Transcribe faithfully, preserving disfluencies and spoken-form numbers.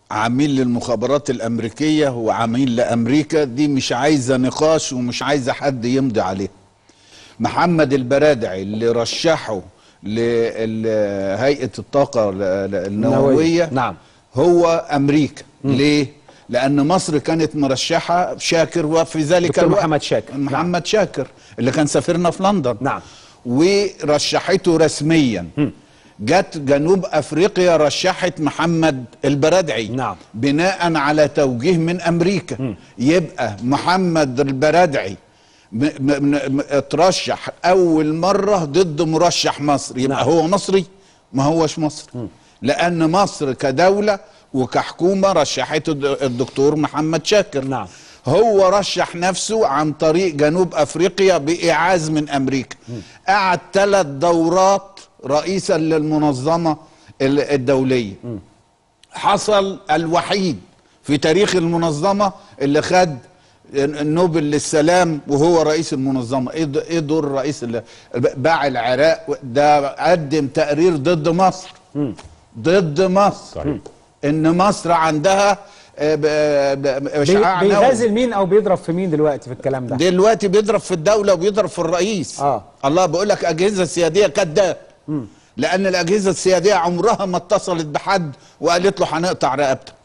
عميل للمخابرات الامريكيه وعميل لامريكا، دي مش عايزه نقاش ومش عايزه حد يمضي عليها. محمد البرادعي اللي رشحه لهيئه الطاقه النوويه نعم هو امريكا. م. ليه؟ لان مصر كانت مرشحه شاكر، وفي ذلك الوقت محمد شاكر محمد نعم. شاكر اللي كان سفيرنا في لندن. نعم. ورشحته رسميا. م. جت جنوب افريقيا رشحت محمد البرادعي. نعم. بناء على توجيه من امريكا. م. يبقى محمد البرادعي اترشح اول مره ضد مرشح مصري، يبقى نعم. هو مصري؟ ما هوش مصري. م. لان مصر كدوله وكحكومه رشحته الدكتور محمد شاكر. نعم. هو رشح نفسه عن طريق جنوب افريقيا باعاز من امريكا. م. قعد ثلاث دورات رئيسا للمنظمه الدوليه. م. حصل الوحيد في تاريخ المنظمه اللي خد النوبل للسلام وهو رئيس المنظمه. ايه دور الرئيس اللي باع العراق ده؟ قدم تقرير ضد مصر. م. ضد مصر. صحيح. ان مصر عندها اشعاع نووي. بيغازل مين او بيضرب في مين دلوقتي في الكلام ده؟ دلوقتي بيضرب في الدوله وبيضرب في الرئيس. اه الله بقول لك اجهزه سياديه كداب. لان الاجهزه السياديه عمرها ما اتصلت بحد وقالت له هنقطع رقبتك.